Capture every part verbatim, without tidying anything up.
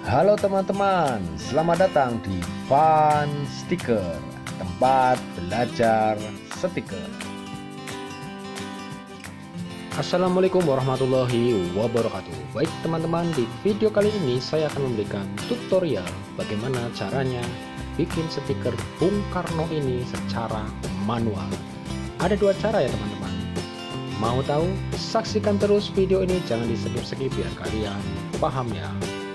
Halo teman-teman, selamat datang di Fun Sticker, tempat belajar stiker. Assalamualaikum warahmatullahi wabarakatuh. Baik teman-teman, di video kali ini saya akan memberikan tutorial bagaimana caranya bikin stiker Bung Karno ini secara manual. Ada dua cara ya teman-teman. Mau tahu? Saksikan terus video ini, jangan di skip-skip biar kalian paham ya.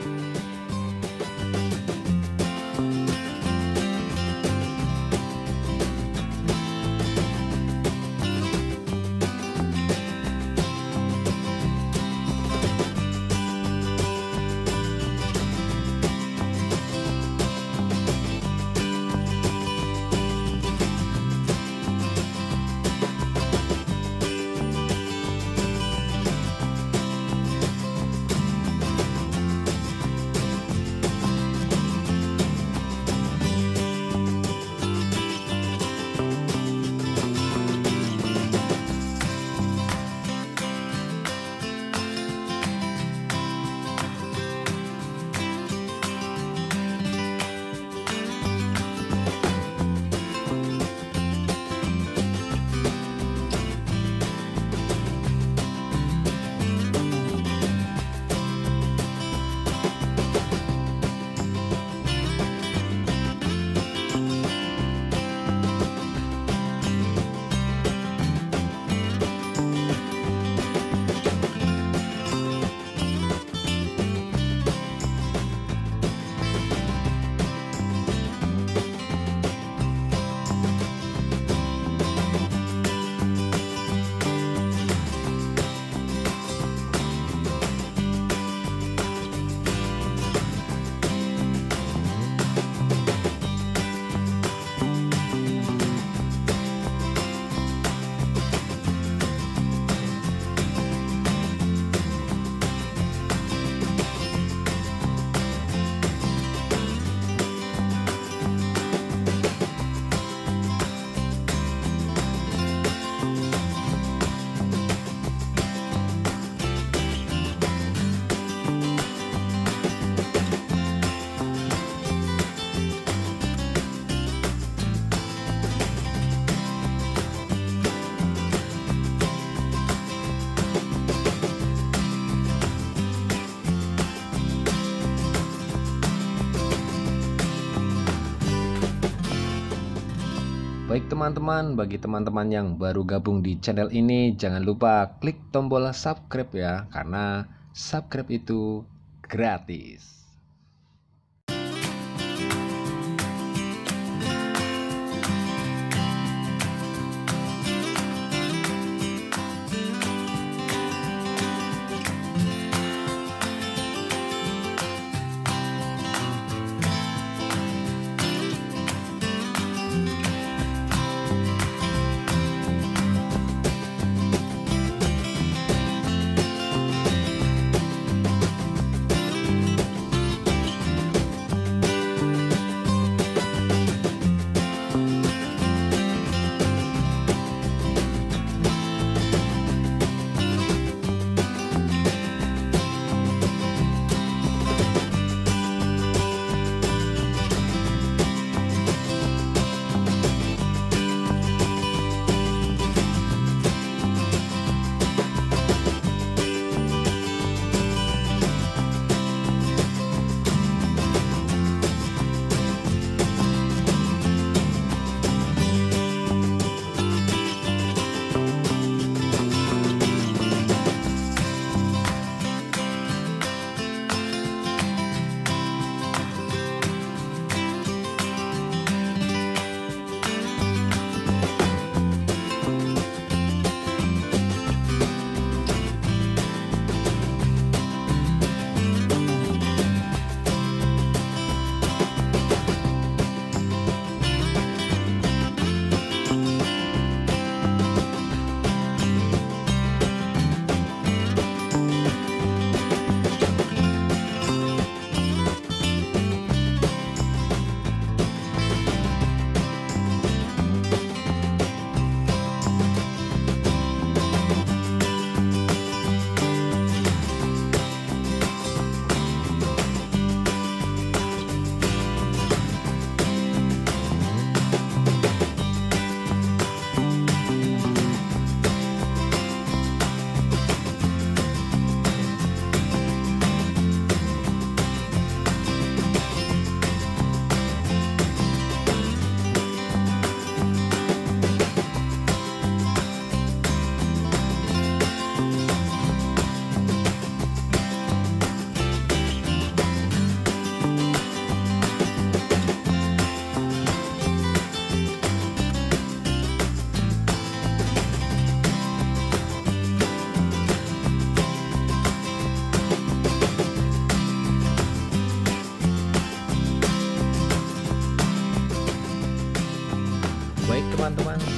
Baik teman-teman, bagi teman-teman yang baru gabung di channel ini, jangan lupa klik tombol subscribe ya, karena subscribe itu gratis.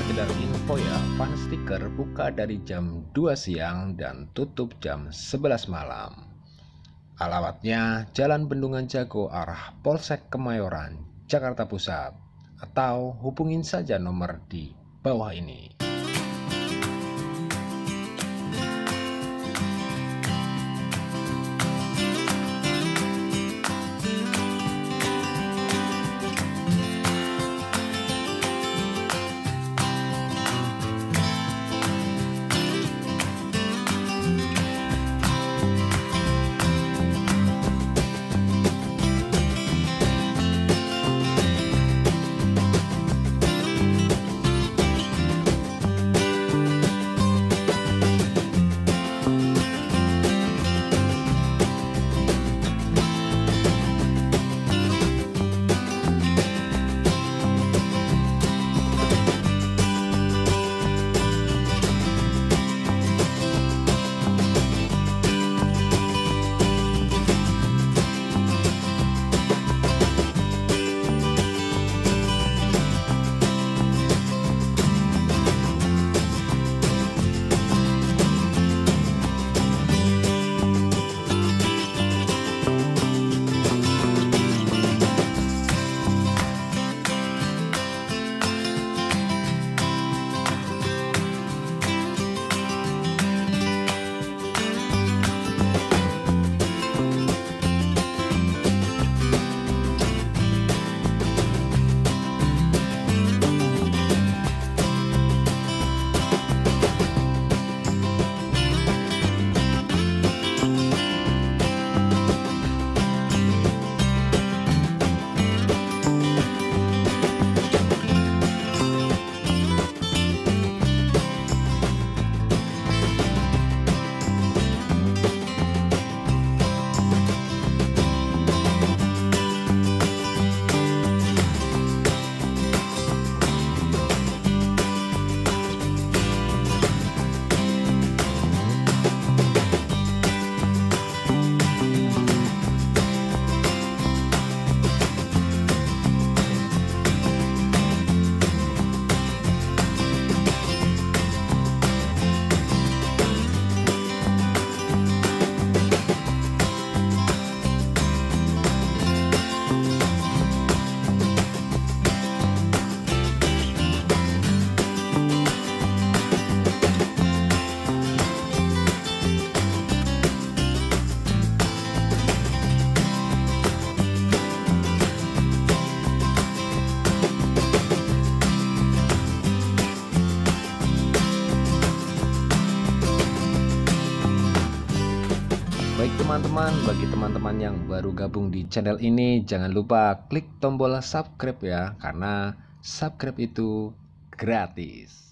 sekedar info ya, Fun Sticker buka dari jam dua siang dan tutup jam sebelas malam. Alamatnya Jalan Bendungan Jago arah Polsek Kemayoran, Jakarta Pusat, atau hubungin saja nomor di bawah ini. Baik teman-teman, bagi teman-teman yang baru gabung di channel ini, jangan lupa klik tombol subscribe ya, karena subscribe itu gratis.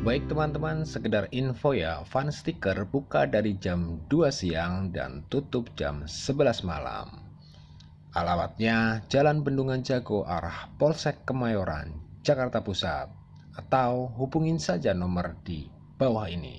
Baik teman-teman, sekedar info ya, Fun Sticker buka dari jam dua siang dan tutup jam sebelas malam. Alamatnya Jalan Bendungan Jago arah Polsek Kemayoran, Jakarta Pusat. Atau hubungin saja nomor di bawah ini.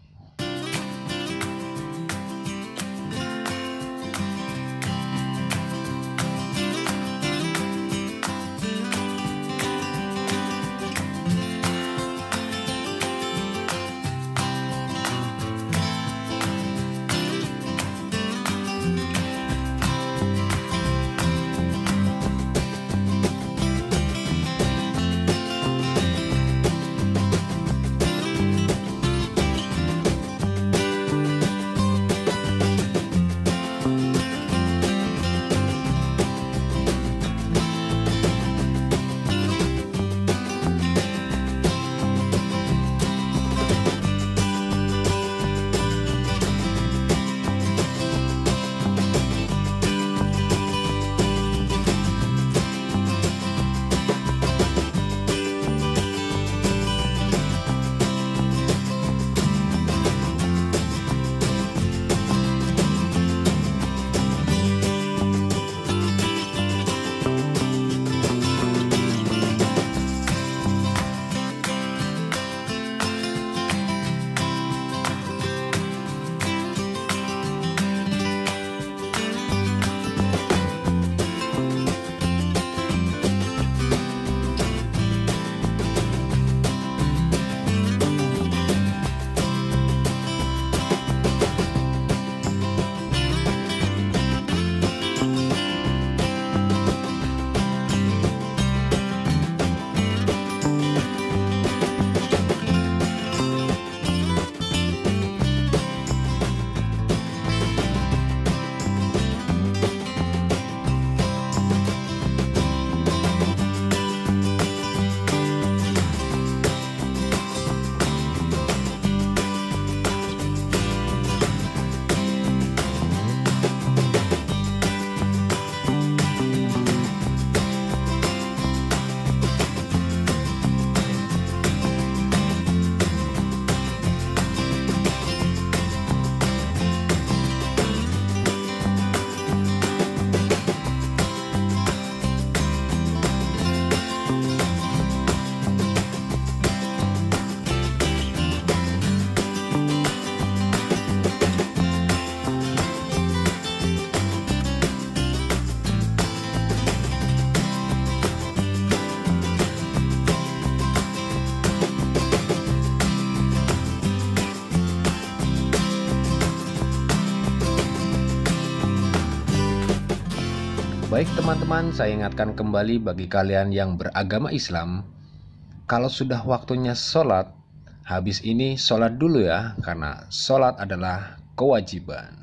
Baik teman-teman, saya ingatkan kembali bagi kalian yang beragama Islam, kalau sudah waktunya sholat, habis ini sholat dulu ya, karena sholat adalah kewajiban.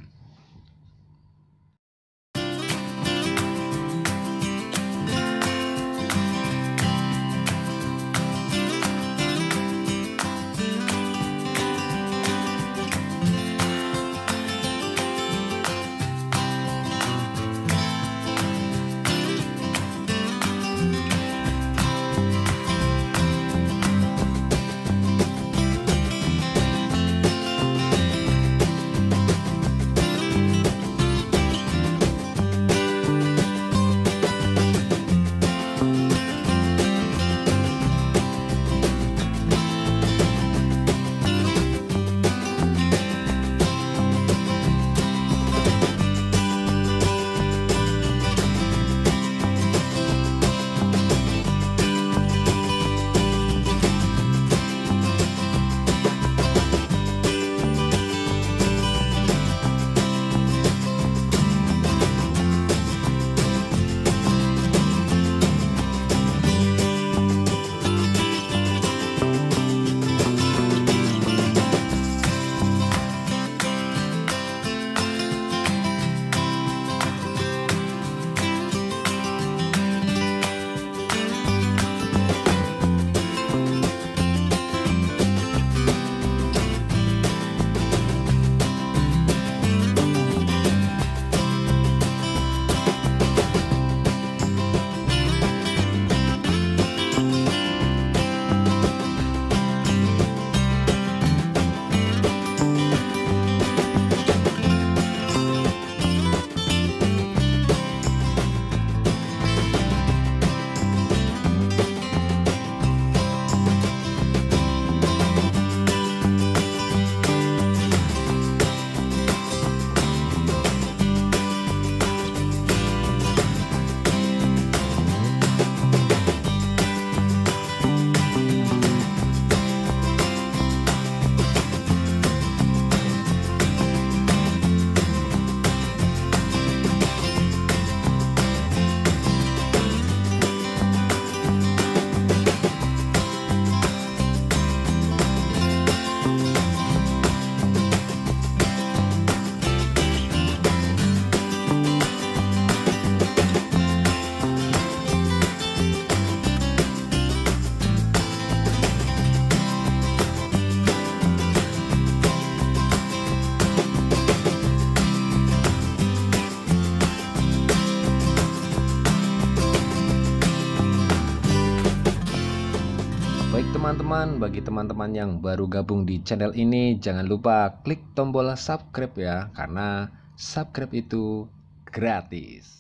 teman-teman, bagi teman-teman yang baru gabung di channel ini, jangan lupa klik tombol subscribe ya, karena subscribe itu gratis.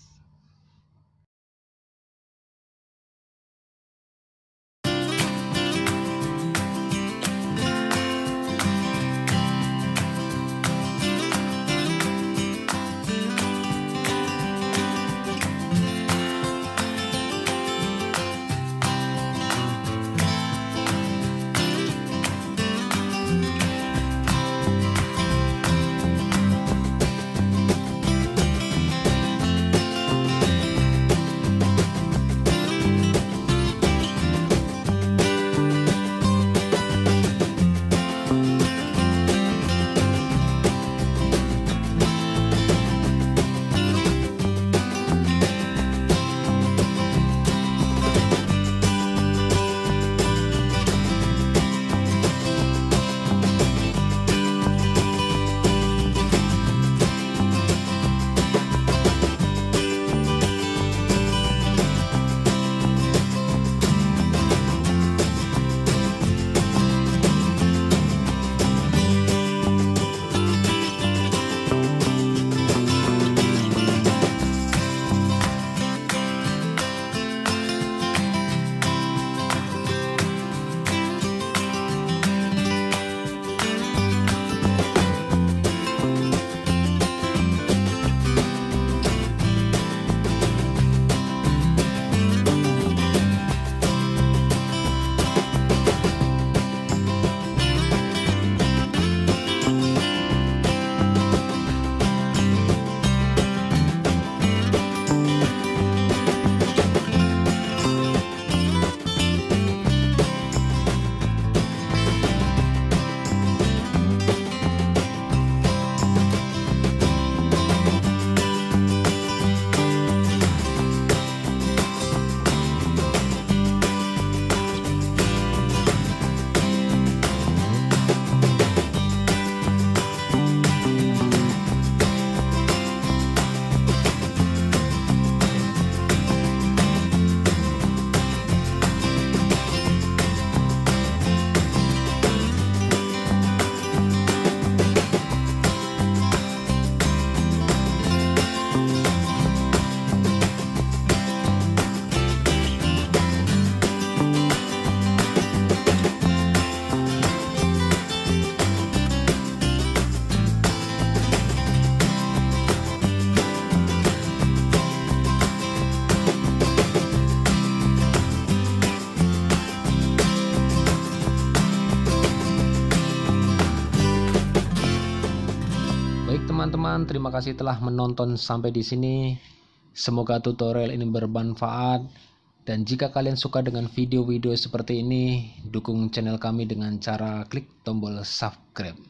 Baik teman-teman, terima kasih telah menonton sampai di sini. Semoga tutorial ini bermanfaat. Dan jika kalian suka dengan video-video seperti ini, dukung channel kami dengan cara klik tombol subscribe.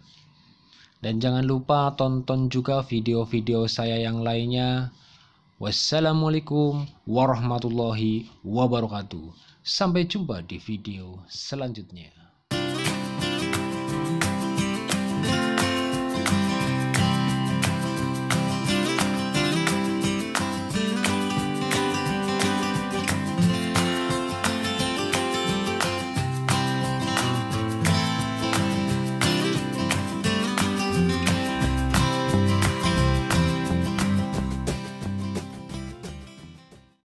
Dan jangan lupa tonton juga video-video saya yang lainnya. Wassalamualaikum warahmatullahi wabarakatuh. Sampai jumpa di video selanjutnya.